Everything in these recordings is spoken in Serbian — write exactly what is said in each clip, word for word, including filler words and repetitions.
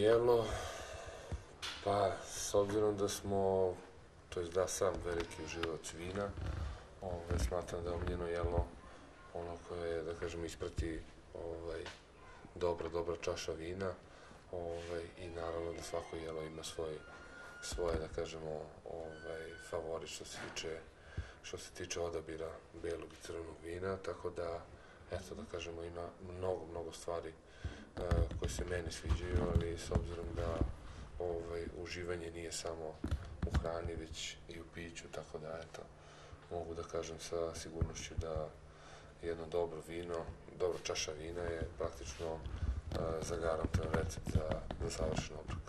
jelo, pa s obzirom da smo, to jest da sam veliki uživač vina, ove, smatram da je omiljeno jelo ono koje, da kažemo, isprati ovaj, dobra, dobra čaša vina, ovaj, i naravno da svako jelo ima svoj, svoje, da kažemo, ovaj, favorit što se tiče što se tiče odabira belog i crvenog vina, tako da, eto, da kažemo, ima mnogo, mnogo stvari uh, koje se meni sviđaju, ali s obzirom da ovaj, uživanje nije samo u hrani, već i u piću, tako da, eto, mogu da kažem sa sigurnošću da jedno dobro vino, dobra čaša vina je praktično uh, zagarantovan recept za, za savršen obrok.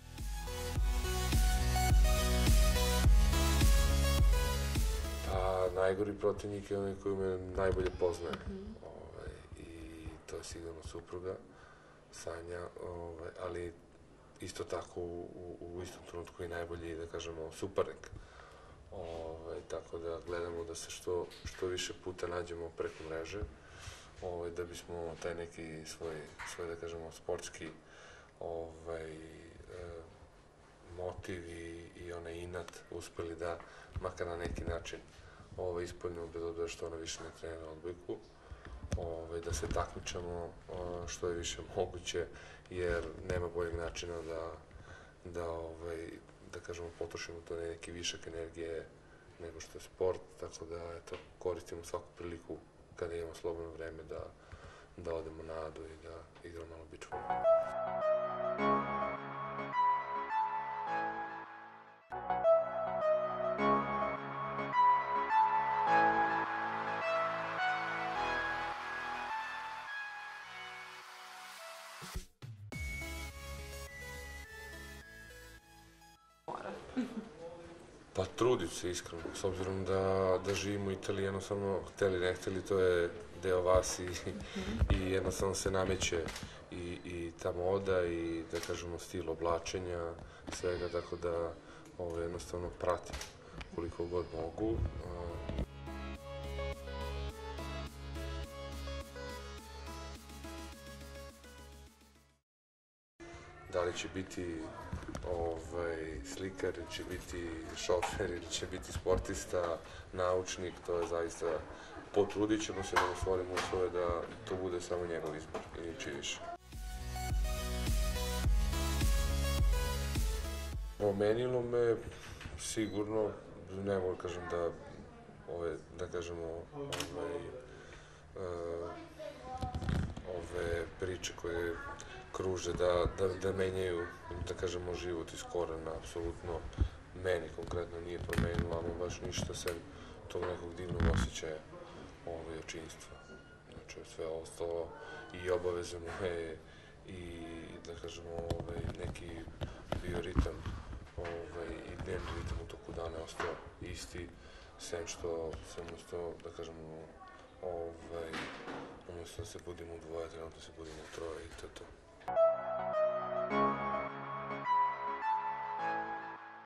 Pa, najgori protivnik je onaj koji me najbolje poznaje. Ovaj, i to je sigurno supruga, Sanja, ovaj, ali isto tako u, u, u istom trenutku i najbolji, da kažemo, suparnik. Ovaj, tako da gledamo da se što, što više puta nađemo preko mreže, ovaj, da bismo taj neki svoj, svoj da kažemo, sportski ovaj, e, motiv i, i onaj inat uspeli da, makar na neki način, ovaj, ispoljimo, bez obzira što ona više ne trenira odbojku, ovaj, da se takmičamo što je više moguće, jer nema boljeg načina da, da, ovaj, da kažemo, potrošimo to neki višak energije nego što je sport, tako da, eto, koristimo svaku priliku kada imamo slobodno vreme da, da odemo na adu i da igramo malo beach volley. Pa trudit se iskreno, s obzirom da, da živimo u Italiji, jednostavno, hteli ne hteli, to je deo vas i, i jednostavno se nameće i, i ta moda i, da kažemo, stil oblačenja, svega, tako da ovo, jednostavno pratim koliko god mogu. Da li će biti ovaj, slikar, ili će biti šofer, ili će biti sportista, naučnik, to je zaista, potrudit ćemo se da stvorimo uslove da to bude samo njegov izbor i niči više. Promenilo me sigurno, ne mogu kažem da, ove, da kažemo, ovaj, uh, ove priče koje kruže, da, da, da menjaju, da kažemo, život iz korena, apsolutno meni konkretno nije promenilo, ama baš ništa sem tog nekog divnog osjećaja ovaj, očinstva. Znači, sve ostalo i obaveze moje i, da kažemo, ovaj, neki bioritam ovaj, i dnevni ritam u toku dana je ostao isti, sem što sam umesto, da kažemo, ovaj, umesto da se budimo u dvoje, trenutno se budimo u troje i to je to.